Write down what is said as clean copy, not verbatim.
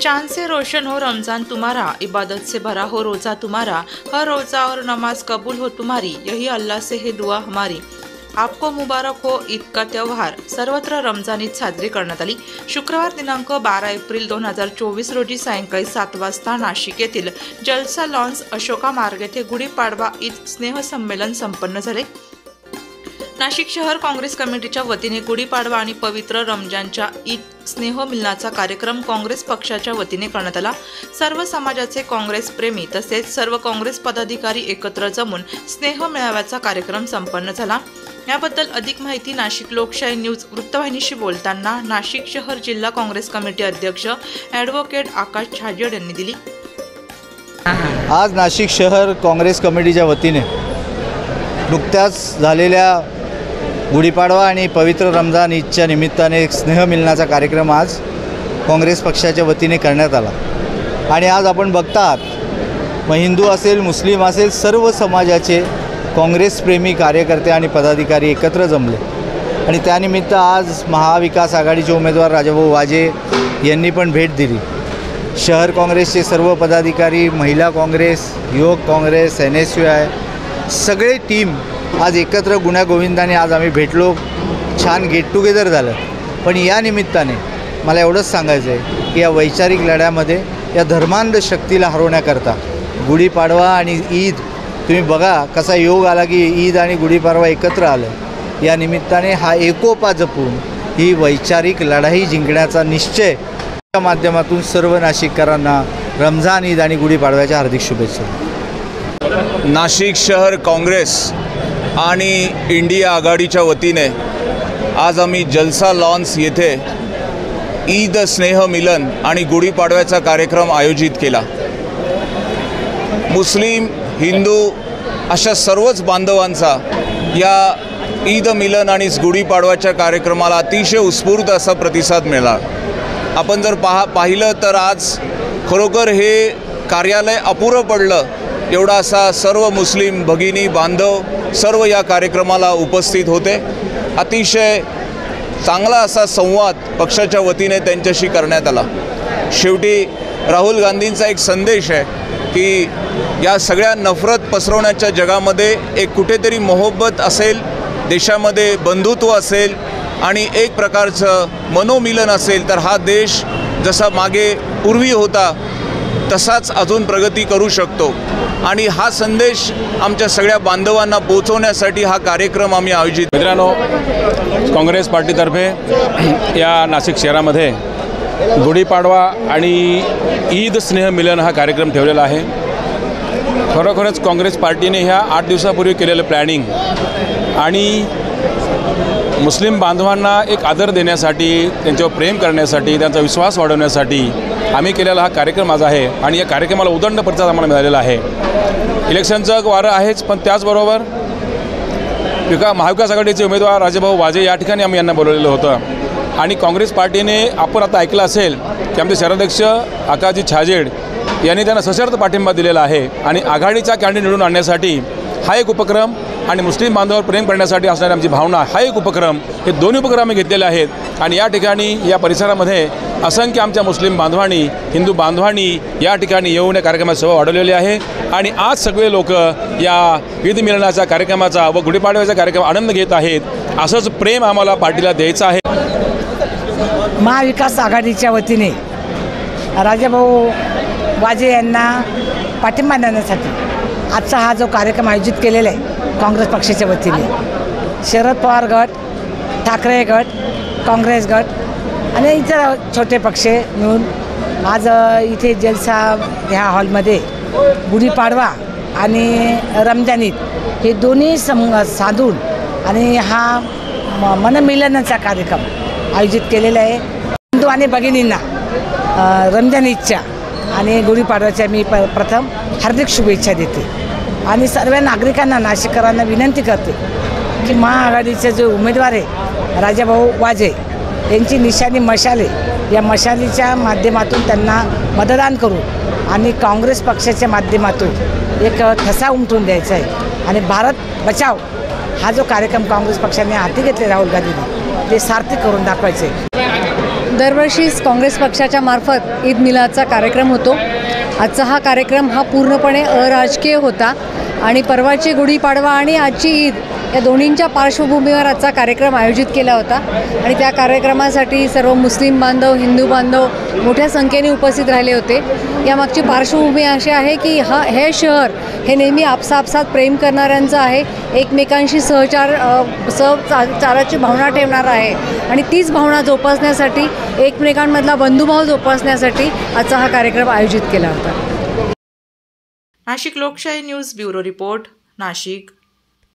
चांद से रोशन हो रमजान तुम्हारा, इबादत से भरा हो रोज़ा तुम्हारा, हर रोज़ा और नमाज कबूल हो तुम्हारी, यही अल्लाह से है दुआ हमारी। आपको मुबारक हो ईद का त्यौहार। सर्वत्र रमजान ईद साजरी करण्यात आली। शुक्रवार दिनांक 12 एप्रिल 2024 रोजी सायंकाळी 7 वाजता नाशिक येथील जलसा लॉन्स अशोका मार्ग येथे गुढीपाडवा ईद स्नेह संमेलन संपन्न झाले। नाशिक शहर काँग्रेस कमिटीच्या वतीने गुढीपाडवा आणि पवित्र रमजानच्या ईद स्नेह मिलनाचा कार्यक्रम काँग्रेस पक्षाच्या वतीने करण्यात आला। सर्व समाजाचे काँग्रेस प्रेमी तसेच सर्व काँग्रेस पदाधिकारी एकत्र जमून स्नेह मेळाव्याचा कार्यक्रम संपन्न झाला। याबद्दल अधिक माहिती नाशिक लोकशाही न्यूज वृत्तवाहिनीशी बोलताना नाशिक शहर जिल्हा काँग्रेस कमिटी अध्यक्ष ॲडव्होकेट आकाश छाजेड यांनी दिली। आज नाशिक शहर काँग्रेस कमिटीच्या वतीने नुकत्याच झालेल्या गुढीपाडवा आणि पवित्र रमजान ईदच्या निमित्ताने एक स्नेह मिलनाचा कार्यक्रम आज काँग्रेस पक्षाच्या वतीने करण्यात आला। आणि आज आपण बघतात मग हिंदू असेल मुस्लिम असेल सर्व समाजाचे काँग्रेस प्रेमी कार्यकर्ते आणि पदाधिकारी एकत्र जमले आणि त्यानिमित्त आज महाविकास आघाडीचे उमेदवार राजाभाऊ वाजे यांनी पण भेट दिली। शहर काँग्रेसचे सर्व पदाधिकारी, महिला काँग्रेस, युवक काँग्रेस, NSUI सगळे टीम आज एकत्र गुण्यागोविंदाने आज आम्ही भेटलो। छान गेट टुगेदर झालं। पण या निमित्ताने मला एवढंच सांगायचं आहे की या वैचारिक लढ्यामध्ये या धर्मांध शक्तीला हरवण्याकरता गुढीपाडवा आणि ईद तुम्ही बघा कसा योग आला की ईद आणि गुढीपाडवा एकत्र आलं। या निमित्ताने हा एकोपा जपून ही वैचारिक लढाई जिंकण्याचा निश्चय या माध्यमातून सर्व नाशिककरांना रमजान ईद आणि गुढीपाडव्याच्या हार्दिक शुभेच्छा। नाशिक शहर काँग्रेस आणि इंडिया आघाडीच्या वतीने आज आम्ही जलसा लॉन्स येथे ईद स्नेह मिलन आणि गुढीपाडव्याचा कार्यक्रम आयोजित केला। मुस्लिम, हिंदू अशा सर्वच बांधवांचा या ईद मिलन आणि गुढीपाडव्याच्या कार्यक्रमाला अतिशय उत्स्फूर्त असा प्रतिसाद मिळाला। आपण जर पाहिलं तर आज खरोखर हे कार्यालय अपुरं पडलं एवढा असा सर्व मुस्लिम भगिनी बांधव सर्व या कार्यक्रमाला उपस्थित होते। अतिशय चांगला असा संवाद पक्षाच्या वतीने त्यांच्याशी करण्यात आला। शेवटी राहुल गांधींचा एक संदेश आहे की या सगळ्या नफरत पसरवण्याच्या जगामध्ये एक कुठेतरी मोहब्बत असेल, देशामध्ये बंधुत्व असेल आणि एक प्रकारचं मनोमिलन असेल तर हा देश जसा मागे पूर्वी होता तसाच अजून प्रगती करू शकतो। आणि हा संदेश आमच्या सगळ्या बांधवांना पोहोचवण्यासाठी हा कार्यक्रम आम्ही आयोजित। मित्रांनो, काँग्रेस पार्टीतर्फे या नाशिक शहरामध्ये गुढीपाडवा आणि ईद स्नेह मिलन हा कार्यक्रम ठेवलेला आहे। खरोखरच काँग्रेस पार्टीने ह्या 8 दिवसापूर्वी केलेलं प्लॅनिंग आणि मुस्लिम बांधवांना एक आदर देण्यासाठी, त्यांच्यावर प्रेम करण्यासाठी, त्यांचा विश्वास वाढवण्यासाठी आम्ही केलेला हा कार्यक्रम आज आहे। आणि या कार्यक्रमाला उदंड प्रतिसाद आम्हाला मिळालेला आहे। इलेक्शनचं वारं आहेच, पण त्याचबरोबर महाविकास आघाडीचे उमेदवार राजाभाऊ वाजे या ठिकाणी आम्ही यांना बोलवलेलं होतं। आणि काँग्रेस पार्टीने आपण आता ऐकलं असेल की आमचे शहराध्यक्ष आकाशजी छाजेड यांनी त्यांना सशर्त पाठिंबा दिलेला आहे। आणि आघाडीचा कॅन्डिडेट निवडून आणण्यासाठी हा एक उपक्रम आणि मुस्लिम बांधवांवर प्रेम करण्यासाठी असणारी आमची भावना हा एक उपक्रम, हे दोन्ही उपक्रम आम्ही घेतलेले आहेत। आणि या ठिकाणी या परिसरामध्ये असंख्य आमच्या मुस्लिम बांधवांनी, हिंदू बांधवांनी या ठिकाणी येऊन या कार्यक्रमात सहभाग वाढवलेली आहे। आणि आज सगळे लोक या ईद मिलनाच्या कार्यक्रमाचा व गुढीपाडव्याचा कार्यक्रम आनंद घेत आहेत। असंच प्रेम आम्हाला पार्टीला द्यायचं आहे। महाविकास आघाडीच्या वतीने राजाभाऊ वाजे यांना पाठिंबा देण्यासाठी आजचा हा जो कार्यक्रम आयोजित केलेला आहे काँग्रेस पक्षाच्या वतीने शरद पवार गट, ठाकरे गट, काँग्रेस गट आणि इतर छोटे पक्ष मिळून आज इथे जलसा ह्या हॉलमध्ये गुढीपाडवा आणि रमजान ईद हे दोन्ही साधून आणि हा मनमिलनाचा कार्यक्रम आयोजित केलेला आहे। हिंदू आणि भगिनींना रमजान ईदच्या आणि गुढीपाडव्याच्या मी प्रथम हार्दिक शुभेच्छा देते। आणि सर्व नागरिकांना, नाशिककरांना विनंती करते की महाआघाडीचे जे उमेदवार आहे राजाभाऊ वाजे यांची निशाणी मशाल आहे। या मशालीच्या माध्यमातून त्यांना मतदान करून आणि काँग्रेस पक्षाच्या माध्यमातून एक ठसा उमटून द्यायचा आहे। आणि भारत बचाव हा जो कार्यक्रम काँग्रेस पक्षाने हाती घेतले राहुल गांधींनी ते सार्थक करून दाखवायचे। दरवर्षीच काँग्रेस पक्षाच्या मार्फत ईद मिलादचा कार्यक्रम होतो. आजचा हा कार्यक्रम हा पूर्णपणे अराजकीय होता आणि परवाची गुढीपाडवा आणि आजची ईद या दोन्हींच्या पार्श्वभूमीवर आजचा कार्यक्रम आयोजित केला होता आणि त्या कार्यक्रमासाठी सर्व मुस्लिम बांधव, हिंदू बांधव मोठ्या संख्येने उपस्थित राहिले होते. यामागची पार्श्वभूमी अशी आहे की हे शहर हे नेहमी आपसात प्रेम करणाऱ्यांचं आहे, एकमेकांशी सहचाराची भावना ठेवणार आहे आणि तीच भावना जोपासण्यासाठी, एकमेकांमधला बंधुभाव जोपासण्यासाठी आजचा हा कार्यक्रम आयोजित केला होता. नाशिक लोकशाही न्यूज ब्युरो रिपोर्ट, नाशिक.